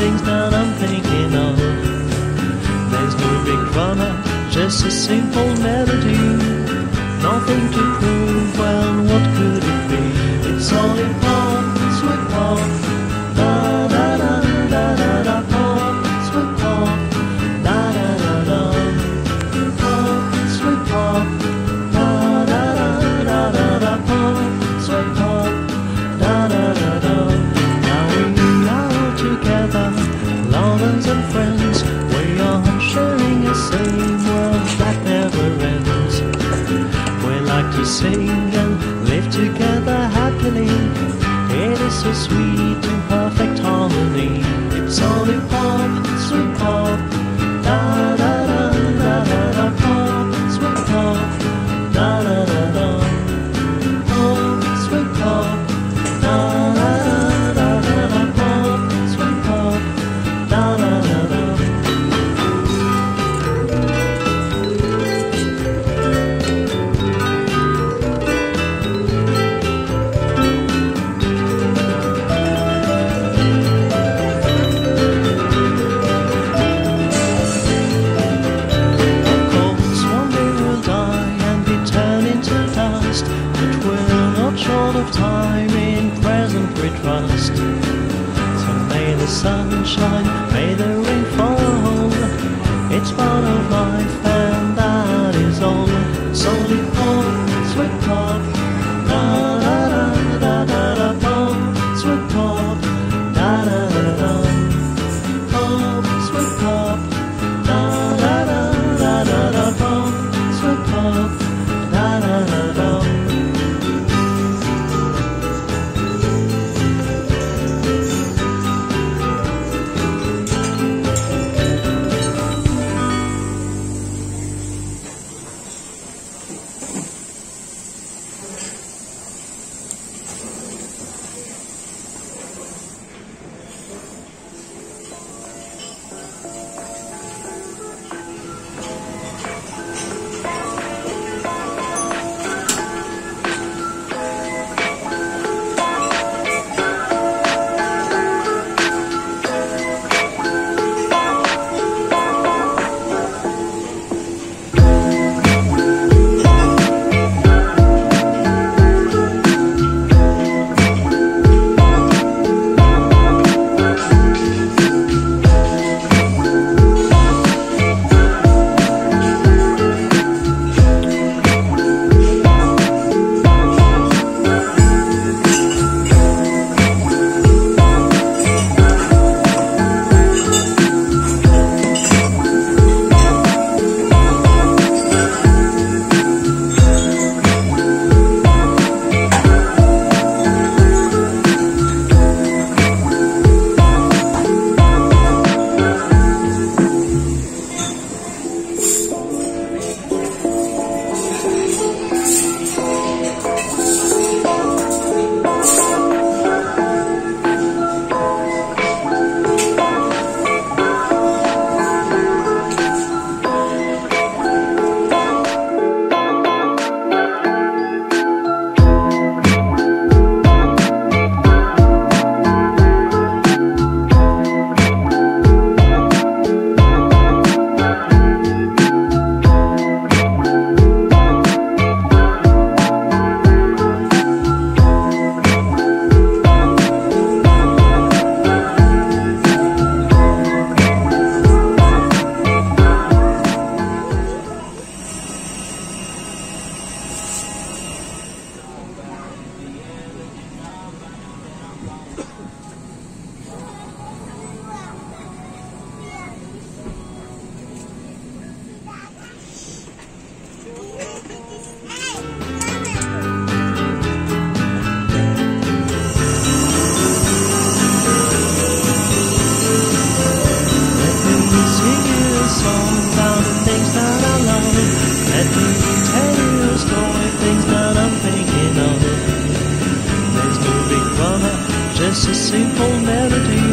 things that I'm thinking of. There's no big drama, just a simple melody. Nothing to prove, well, what could it be? It's only pop, sweet pop. Da da da da da da, pop, sweet pop. Da da da da, pop, sweet pop. Da da da da da da, pop, sweet pop. Da da da da. Now we are together, lovers and friends. We are sharing the same world that never ends. We like to sing and live together happily. It is so sweet in perfect harmony. It's only pop, sweet pop. Da da da da da da, pop, sweet pop. Da da da da, pop, sweet pop. Da da da da da, pop, sweet pop. Da da da da. Time in present we trust. So may the sunshine, may the rain fall. It's part of life and that is all. It's only pop, sweet pop. Da da da da da da, pop, sweet pop. Da da da da, pop, sweet pop. Da da da da da da, pop, sweet pop. Da da da da. just a simple melody,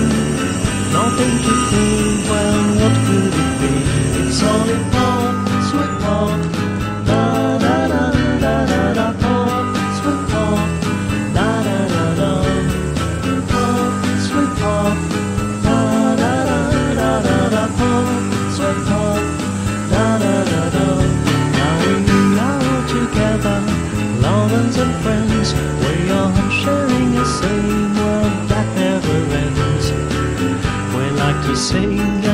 nothing to prove. Well, what could it be? It's only pop, sweet pop, da da da da da da, pop, sweet pop, da da da da, pop, sweet pop, da da to sing